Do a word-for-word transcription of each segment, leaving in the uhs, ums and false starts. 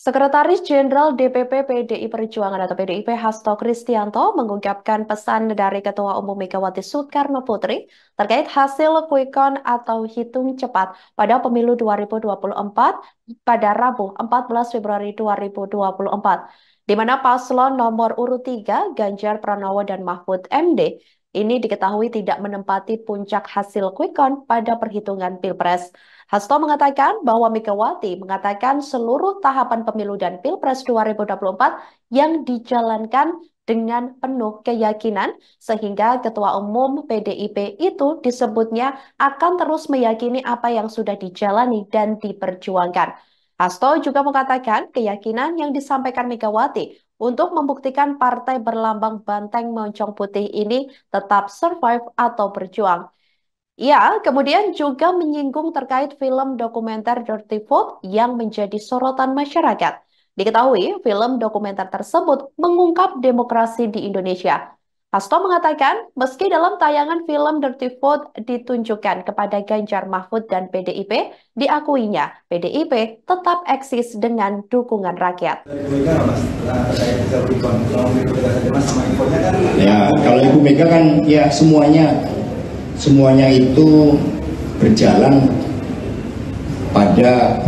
Sekretaris Jenderal D P P P D I Perjuangan atau P D I P Hasto Kristianto mengungkapkan pesan dari Ketua Umum Megawati Soekarno Putri terkait hasil quick count atau hitung cepat pada pemilu dua ribu dua puluh empat pada Rabu empat belas Februari dua ribu dua puluh empat, di mana paslon nomor urut tiga Ganjar Pranowo dan Mahfud M D ini diketahui tidak menempati puncak hasil quick count pada perhitungan Pilpres. Hasto mengatakan bahwa Megawati mengatakan seluruh tahapan pemilu dan Pilpres dua ribu dua puluh empat yang dijalankan dengan penuh keyakinan, sehingga Ketua Umum P D I P itu disebutnya akan terus meyakini apa yang sudah dijalani dan diperjuangkan. Hasto juga mengatakan keyakinan yang disampaikan Megawati untuk membuktikan partai berlambang banteng moncong putih ini tetap survive atau berjuang. Ia kemudian juga menyinggung terkait film dokumenter Dirty Vote yang menjadi sorotan masyarakat. Diketahui film dokumenter tersebut mengungkap demokrasi di Indonesia. Hasto mengatakan, meski dalam tayangan film Dirty Vote ditunjukkan kepada Ganjar Mahfud dan P D I P, diakuinya P D I P tetap eksis dengan dukungan rakyat. Ya, kalau Ibu Mega kan ya semuanya semuanya itu berjalan pada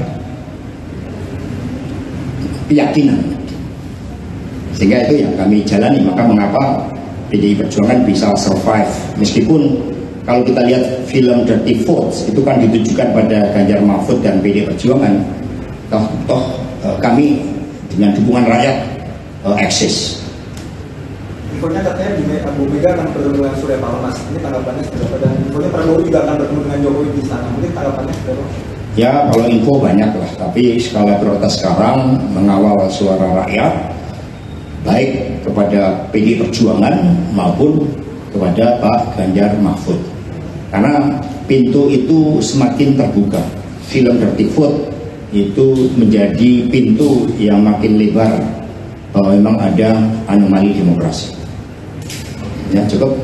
keyakinan, sehingga itu yang kami jalani. Maka mengapa P D I Perjuangan bisa survive, meskipun kalau kita lihat film Dirty Vote itu kan ditujukan pada Ganjar Mahfud dan P D I Perjuangan, toh, toh kami dengan dukungan rakyat uh, eksis. Infonya katanya di Bu Mega akan bertemu dengan Surya Paloh, Mas. Ini tanggapannya seperti apa? Dan infonya Prabowo juga akan bertemu dengan Jokowi di sana. Mungkin tanggapannya seperti apa? Ya, kalau info banyak lah. Tapi skala prioritas sekarang mengawal suara rakyat, baik kepada P D I Perjuangan maupun kepada Pak Ganjar Mahfud. Karena pintu itu semakin terbuka. Film Dirty Vote itu menjadi pintu yang makin lebar bahwa memang ada anomali demokrasi. Ya, cukup.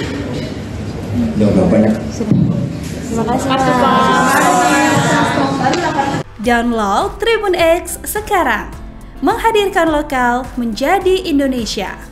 Udah banyak. Terima kasih, Pak. Download Tribun X sekarang. Menghadirkan lokal menjadi Indonesia.